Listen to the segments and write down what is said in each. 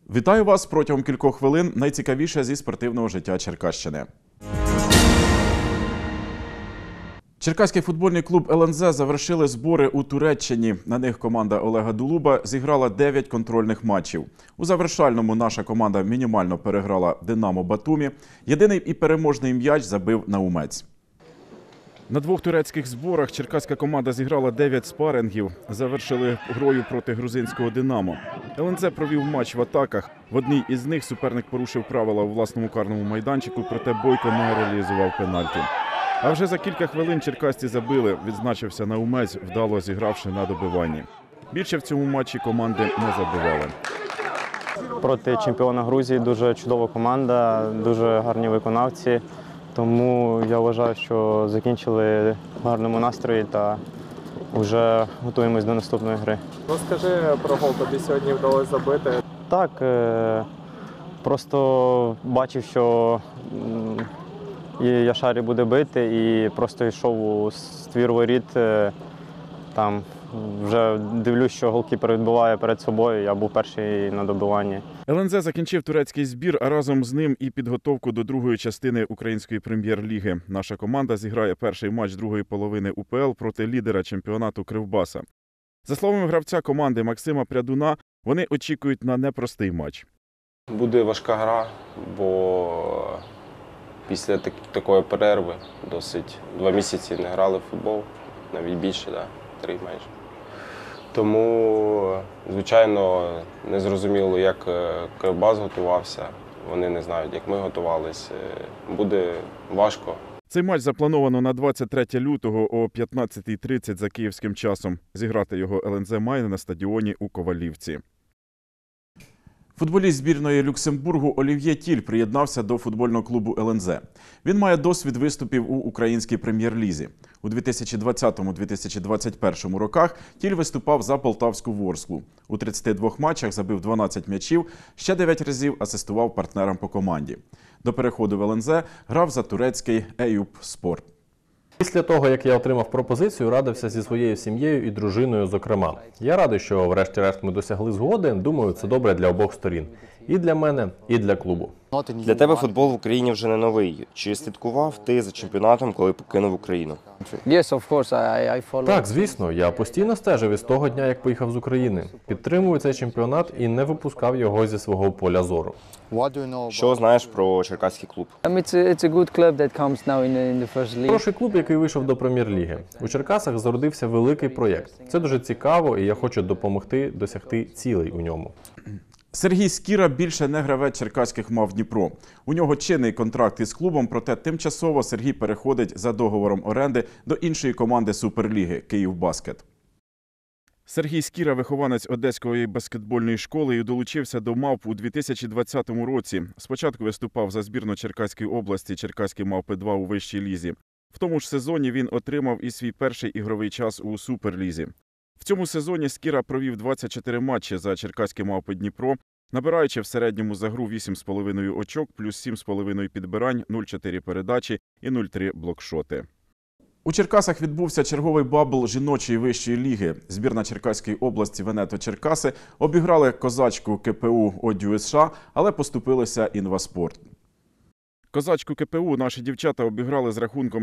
Вітаю вас протягом кількох хвилин. Найцікавіше зі спортивного життя Черкащини. Черкаський футбольний клуб ЛНЗ завершили збори у Туреччині. На них команда Олега Дулуба зіграла 9 контрольних матчів. У завершальному наша команда мінімально переграла «Динамо» Батумі. Єдиний і переможний м'яч забив Наумець. На двох турецьких зборах черкаська команда зіграла 9 спарингів. Завершили грою проти грузинського «Динамо». ЛНЗ провів матч в атаках. В одній із них суперник порушив правила у власному карному майданчику, проте Бойко не реалізував пенальті. А вже за кілька хвилин черкасці забили, відзначився Наумець, вдало зігравши на добиванні. Більше в цьому матчі команди не забивали. Проти чемпіона Грузії дуже чудова команда, дуже гарні виконавці. Тому я вважаю, що закінчили в гарному настрої та вже готуємось до наступної гри. Розкажи про гол, тобі сьогодні вдалося забити. Так, просто бачив, що Яшарі буде бити і просто йшов у ствір воріт. Там вже дивлюсь, що голкіпер відбиває перед собою, я був перший на добиванні. ЛНЗ закінчив турецький збір, а разом з ним і підготовку до другої частини Української прем'єр-ліги. Наша команда зіграє перший матч другої половини УПЛ проти лідера чемпіонату Кривбаса. За словами гравця команди Максима Прядуна, вони очікують на непростий матч. Буде важка гра, бо після такої перерви досить 2 місяці не грали в футбол, навіть більше, 3 майже. Тому, звичайно, не зрозуміло, як Кривбас готувався. Вони не знають, як ми готувалися. Буде важко. Цей матч заплановано на 23 лютого о 15:30 за київським часом. Зіграти його ЛНЗ має на стадіоні у Ковалівці. Футболіст збірної Люксембургу Олів'є Тіль приєднався до футбольного клубу ЛНЗ. Він має досвід виступів у Українській прем'єр-лізі. У 2020-2021 роках Тіль виступав за Полтавську Ворсклу. У 32 матчах забив 12 м'ячів, ще 9 разів асистував партнерам по команді. До переходу в ЛНЗ грав за турецький Eyüpspor. Після того, як я отримав пропозицію, радився зі своєю сім'єю і дружиною, зокрема. Я радий, що врешті-решт ми досягли згоди. Думаю, це добре для обох сторін. І для мене, і для клубу. Для тебе футбол в Україні вже не новий. Чи слідкував ти за чемпіонатом, коли покинув Україну? Так, звісно, я постійно стежив із того дня, як поїхав з України. Підтримую цей чемпіонат і не випускав його зі свого поля зору. Що знаєш про черкаський клуб? Хороший клуб, який вийшов до прем'єр-ліги. У Черкасах зародився великий проєкт. Це дуже цікаво, і я хочу допомогти досягти цілей у ньому. Сергій Скіра більше не гравець черкаських мав Дніпро. У нього чинний контракт із клубом, проте тимчасово Сергій переходить за договором оренди до іншої команди Суперліги – «Київбаскет». Сергій Скіра – вихованець Одеської баскетбольної школи і долучився до «Мавп» у 2020 році. Спочатку виступав за збірну Черкаської області «Черкаські Мавпи-2» у вищій лізі. В тому ж сезоні він отримав і свій перший ігровий час у Суперлізі. В цьому сезоні Скіра провів 24 матчі за черкаські Мавпи Дніпро, набираючи в середньому за гру 8,5 очок, плюс 7,5 підбирань, 0,4 передачі і 0,3 блокшоти. У Черкасах відбувся черговий бабл жіночої вищої ліги. Збірна Черкаської області «Венето Черкаси» обіграли козачку КПУ «Одю США», але поступилися «Інваспорт». Козачку КПУ наші дівчата обіграли з рахунком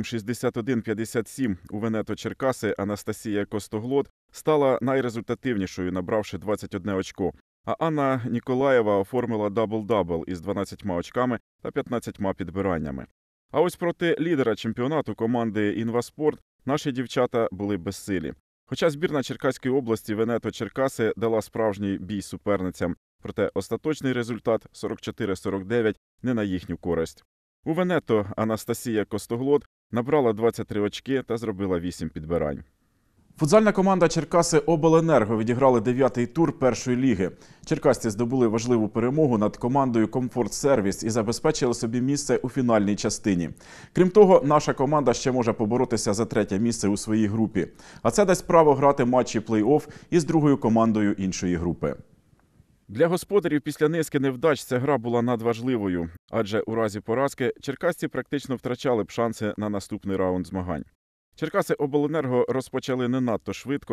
61-57. У «Венето Черкаси» Анастасія Костоглот стала найрезультативнішою, набравши 21 очко. А Анна Ніколаєва оформила дабл-дабл із 12 очками та 15 підбираннями. А ось проти лідера чемпіонату команди «Інваспорт» наші дівчата були безсилі. Хоча збірна Черкаської області «Венето Черкаси» дала справжній бій суперницям. Проте остаточний результат 44-49 не на їхню користь. У «Венето» Анастасія Костоглот набрала 23 очки та зробила 8 підбирань. Футзальна команда Черкаси «Обленерго» відіграли 9-й тур першої ліги. Черкасці здобули важливу перемогу над командою «Комфорт-сервіс» і забезпечили собі місце у фінальній частині. Крім того, наша команда ще може поборотися за 3-те місце у своїй групі. А це дасть право грати матчі плей-офф із другою командою іншої групи. Для господарів після низки невдач ця гра була надважливою, адже у разі поразки черкасці практично втрачали б шанси на наступний раунд змагань. Черкаси «Обленерго» розпочали не надто швидко.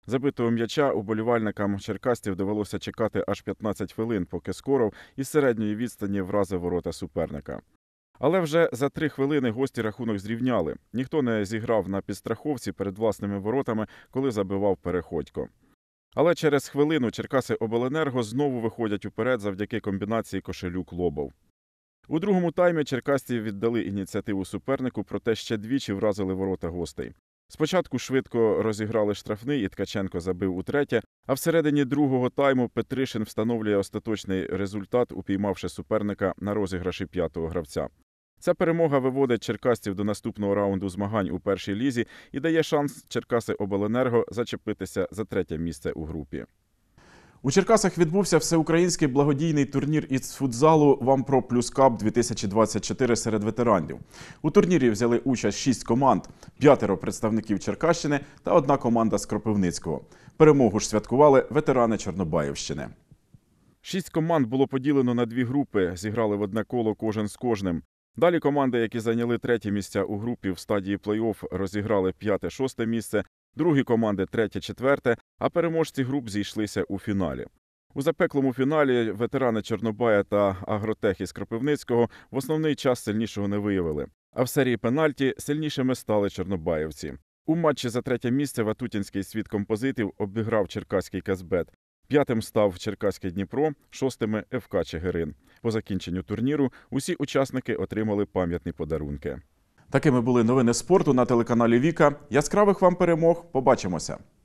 Забитого м'яча уболівальникам черкасців довелося чекати аж 15 хвилин, поки Скоров із середньої відстані вразив ворота суперника. Але вже за 3 хвилини гості рахунок зрівняли. Ніхто не зіграв на підстраховці перед власними воротами, коли забивав Переходько. Але через хвилину Черкаси Обленерго знову виходять уперед завдяки комбінації Кошелюк-Лобов. У другому таймі черкасці віддали ініціативу супернику, проте ще двічі вразили ворота гостей. Спочатку швидко розіграли штрафний і Ткаченко забив утретє, а всередині другого тайму Петришин встановлює остаточний результат, упіймавши суперника на розіграші 5-го гравця. Ця перемога виводить черкасців до наступного раунду змагань у першій лізі і дає шанс Черкаси Обленерго зачепитися за 3-те місце у групі. У Черкасах відбувся всеукраїнський благодійний турнір із футзалу «Вампро Плюс Кап 2024» серед ветеранів. У турнірі взяли участь 6 команд, 5 представників Черкащини та 1 команда з Кропивницького. Перемогу ж святкували ветерани Чорнобаївщини. 6 команд було поділено на 2 групи, зіграли в одне коло кожен з кожним. Далі команди, які зайняли 3-ті місця у групі в стадії плей-офф, розіграли 5-6 місце, другі команди 3-4, а переможці груп зійшлися у фіналі. У запеклому фіналі ветерани Чорнобая та Агротех із Кропивницького в основний час сильнішого не виявили. А в серії пенальті сильнішими стали чорнобаївці. У матчі за 3-те місце Ватутінський світ композитів обіграв черкаський Казбет. 5-тим став черкаський Дніпро, 6-ми – ФК Чигирин. По закінченню турніру усі учасники отримали пам'ятні подарунки. Такими були новини спорту на телеканалі Віка. Яскравих вам перемог. Побачимося!